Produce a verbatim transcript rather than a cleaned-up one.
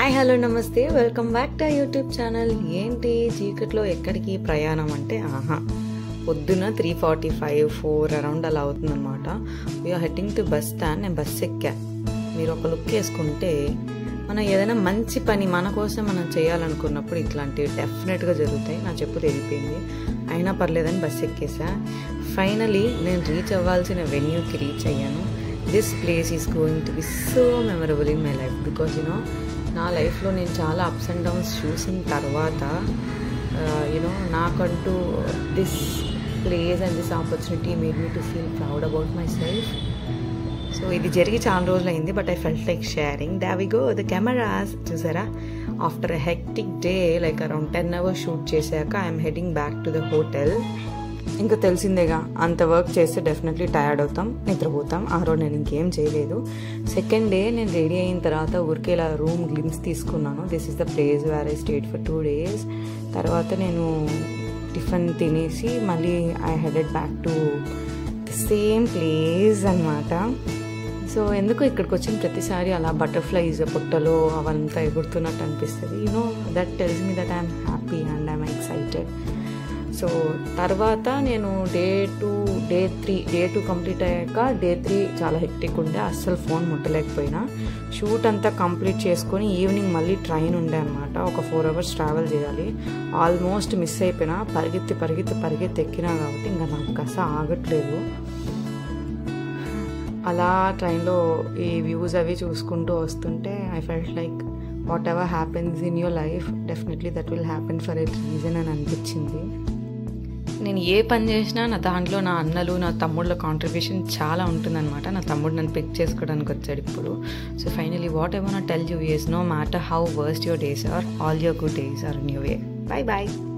Hi hello నమస్తే welcome back to YouTube channel. ఏంటి చీకట్లో ఎక్కడికి ప్రయాణం అంటే ఆహా పొద్దున three forty five four around అలా అవుతుందన్నమాట. We're heading to bus stand. నేను బస్ ఎక్కా. మీరు ఒక లుక్ వేసుకుంటే మనం ఏదైనా మంచి పని మన కోసం మనం చేయాలనుకున్నప్పుడు ఇట్లాంటివి డెఫినెట్గా జరుగుతాయి. నా చెప్పు తెగిపోయింది, అయినా పర్లేదని బస్ ఎక్కేసా. ఫైనలీ నేను రీచ్ అవ్వాల్సిన వెన్యూకి రీచ్ అయ్యాను. This place is going to be so memorable in my life because you know నా లైఫ్లో నేను చాలా అప్స్ అండ్ డౌన్స్ చూసిన తర్వాత యూనో నాకంటూ this place and this opportunity made me to feel proud about my self. So ఇది జరిగి చాలా రోజులు అయింది, but I felt like sharing. There we go the cameras. చూసారా, after a hectic day like around ten hours shoot చేశాక I'm heading back to the hotel. ఇంకా తెలిసిందేగా, అంత వర్క్ చేస్తే డెఫినెట్లీ టయర్డ్ అవుతాం, నిద్రపోతాం. ఆ రోజు నేను ఇంకేం చేయలేదు. సెకండ్ డే నేను రెడీ అయిన తర్వాత ఊరికే ఇలా రూమ్ గ్లిమ్స్ తీసుకున్నాను. This is the place where I stayed for two days. తర్వాత నేను టిఫిన్ తినేసి మళ్ళీ I headed back to the same place అన్నమాట. సో ఎందుకు ఇక్కడికి వచ్చిన ప్రతిసారి అలా బటర్ఫ్లైస్ పొట్టలో అవంతా ఎగురుతున్నట్టు అనిపిస్తుంది. You know that tells me that I'm happy and I'm excited. So తర్వాత నేను day two day three day two complete అయ్యాక డే త్రీ చాలా హెక్టిక్ ఉండే, అస్సలు ఫోన్ ముట్టలేకపోయినా. షూట్ అంతా కంప్లీట్ చేసుకొని ఈవినింగ్ మళ్ళీ ట్రైన్ ఉండే అనమాట. ఒక ఫోర్ అవర్స్ ట్రావెల్ చేయాలి. ఆల్మోస్ట్ మిస్ అయిపోయినా, పరిగెత్తి పరిగెత్తి పరిగెత్తి ఎక్కినా కాబట్టి ఇంకా నాకు కస ఆగట్లేదు. అలా ట్రైన్లో ఈ వ్యూస్ అవి చూసుకుంటూ వస్తుంటే I felt like whatever happens in your life definitely that will happen for a reason అని అనిపించింది. నేను ఏ పని చేసినా నా దాంట్లో నా అన్నలు నా తమ్ముళ్ళ కాంట్రిబ్యూషన్ చాలా ఉంటుందన్నమాట. నా తమ్ముడు నన్ను పిక్ చేసుకోవడానికి వచ్చాడు ఇప్పుడు. So finally what I want tell you is no matter how worst your days are, all your good days are in your way. Bye bye.